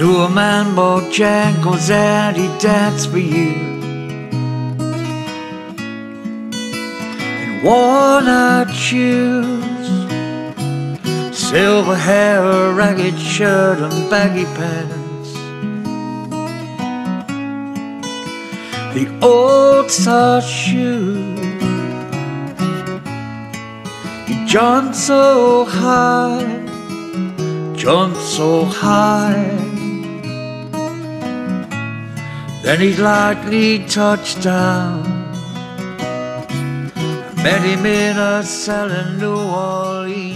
knew a man Bojangles and he danced for you in worn-out shoes, silver hair, a ragged shirt and baggy pants. The old starch shoe. He jumped so high, jumped so high. Then he lightly touched down. Met him in a cell in New Orleans.